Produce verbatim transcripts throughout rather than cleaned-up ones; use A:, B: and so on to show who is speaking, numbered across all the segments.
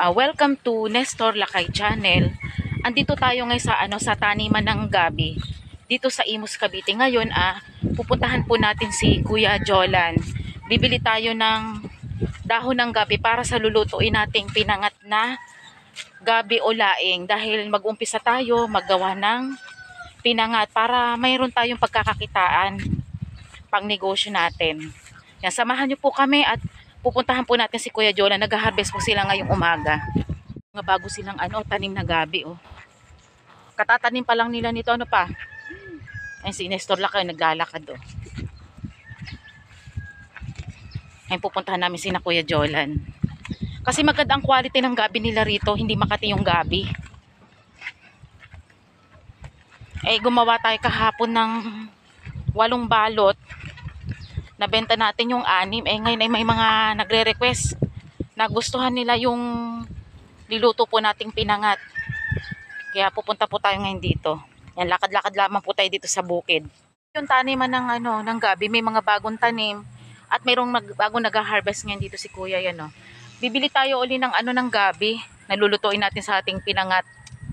A: Uh, welcome to Nestor Lakay Channel. Andito tayo ngayon sa ano sa taniman ng gabi. Dito sa Imus Cavite ngayon ah pupuntahan po natin si Kuya Jolan. Bibili tayo ng dahon ng gabi para sa lulutuin nating pinangat na gabi o laing dahil mag-umpisa tayo maggawa ng pinangat para mayroon tayong pagkakakitaan pang negosyo natin. Yan, samahan niyo po kami at pupuntahan po natin si Kuya Jolan. Nag-harvest po sila ngayong umaga. Mga bago silang ano, tanim na gabi oh. Katatanim pa lang nila nito ano pa. Ayun si Nestor Lakay naglalakad oh. Ayun pupuntahan namin si na Kuya Jolan. Kasi maganda ang quality ng gabi nila rito, hindi Makati yung gabi. Eh gumawa tayo kahapon ng walong balot. Nabenta natin yung anim. Eh ngayon ay may mga nagre-request. Nagustuhan nila yung niluto po nating pinangat. Kaya pupunta po tayo ngayon dito. Yan, lakad-lakad lamang po tayo dito sa bukid. Yung taniman ng ano, ng gabi, may mga bagong tanim at mayroong mag, bagong nag-harvest ngayon dito si Kuya yan oh. Bibili tayo uli ng ano ng gabi, nalulutuin natin sa ating pinangat.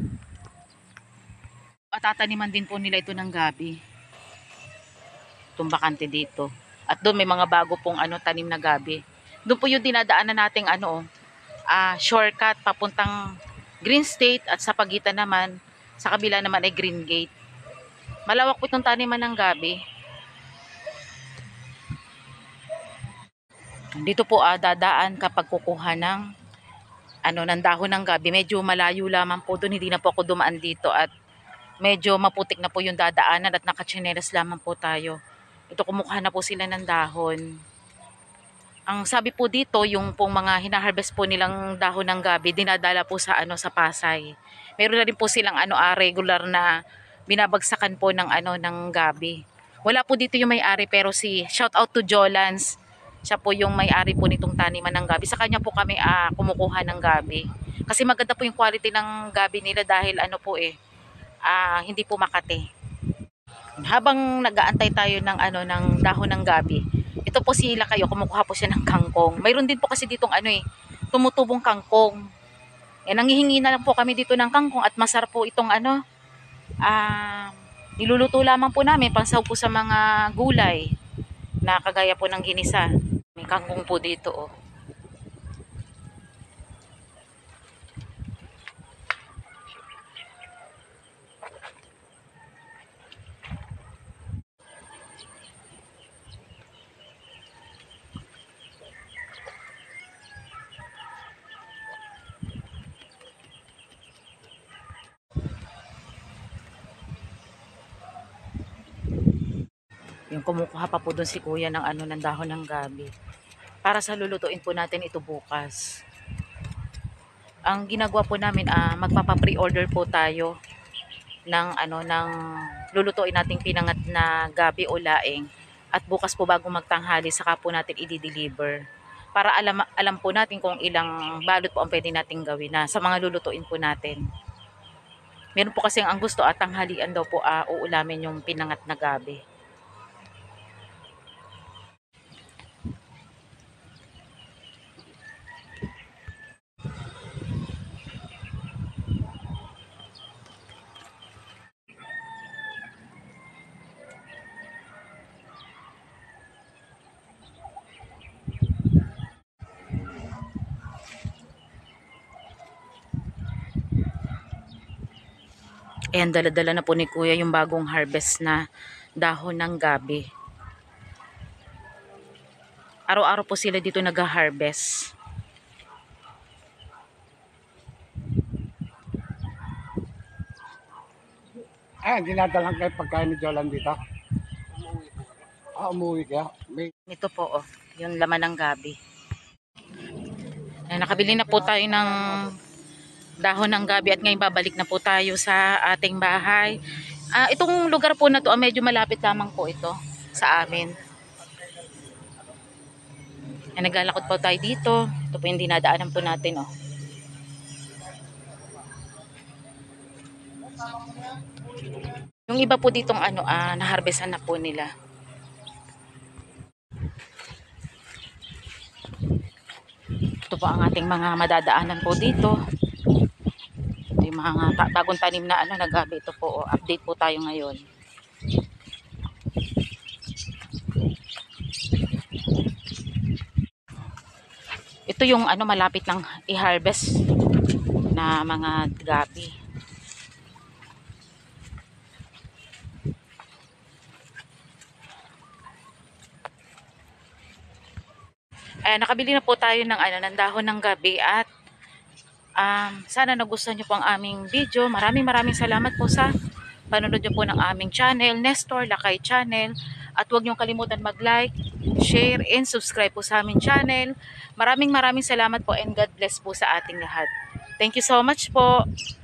A: At tataniman din po nila ito ng gabi. Itong bakante dito. At doon may mga bago pong ano tanim na gabi. Doon po yung dinadaanan nating ano, uh, shortcut papuntang Green State at sa pagitan naman, sa kabila naman ay Green Gate. Malawak po itong taniman ng gabi. Dito po ah, dadaan kapag kukuha ng ano ng dahon ng gabi. Medyo malayo lamang po doon, hindi na po ako dumaan dito at medyo maputik na po yung dadaanan at nakatsinelas lamang po tayo. Ito kumukuha na po sila ng dahon. Ang sabi po dito, yung pong mga hinaharvest po nilang dahon ng gabi, dinadala po sa ano sa Pasay. Meron na rin po silang ano ah, regular na binabagsakan po ng ano ng gabi. Wala po dito yung may-ari pero si shout out to Jolans. Siya po yung may-ari po nitong taniman ng gabi. Sa kanya po kami ah, kumukuha ng gabi. Kasi maganda po yung quality ng gabi nila dahil ano po eh ah, hindi po Makati. Habang nag-aantay tayo ng ano ng dahon ng gabi, ito po si Lakay kumukuha po siya ng kangkong. Mayroon din po kasi ditong ano eh, tumutubong kangkong. Eh nanghihingi na lang po kami dito ng kangkong at masarap po itong ano, ah, niluluto lamang po namin pangsaw po sa mga gulay na kagaya po ng ginisa. May kangkong po dito oh. Yung kumukuha pa po doon si Kuya ng ano ng dahon ng gabi. Para sa lulutuin po natin ito bukas. Ang ginagawa po namin ah magpapa-pre-order po tayo ng ano ng lulutuin nating pinangat na gabi o laing. At bukas po bago magtanghali saka po natin i-deliver. Para alam alam po natin kung ilang balot po ang pwede nating gawin na sa mga lulutuin po natin. Meron po kasi ang gusto at tanghalian daw po ah, uulamin yung pinangat na gabi. Ayan, dala-dala na po ni Kuya yung bagong harvest na dahon ng gabi. Araw-araw po sila dito nag-harvest.
B: Ah, dinadalang kayo pagkain ni Jolan dito? Ah, umuwi kaya? May...
A: Ito po, oh, yung laman ng gabi. Ayan, nakabili na po tayo ng dahon ng gabi at ngayon babalik na po tayo sa ating bahay. Ah, itong lugar po na to, ah, medyo malapit lamang po ito sa amin. Ayan, naglalakad po tayo dito. Ito po yung dinadaanan po natin, oh. Yung iba po ditong ano, ah, naharbesan na po nila. Ito po ang ating mga madadaanan po dito. Ito yung mga ta- bagong tanim na ano, na gabi. Ito po, oh, update po tayo ngayon. Ito yung ano, malapit lang i-harvest na mga gabi. Ayan, nakabili na po tayo ng ano, ng dahon ng gabi at um, sana nagustuhan niyo po ang aming video. Maraming maraming salamat po sa panonood niyo po ng aming channel, Nestor Lakay Channel. At huwag niyong kalimutan mag-like, share, and subscribe po sa aming channel. Maraming maraming salamat po and God bless po sa ating lahat. Thank you so much po.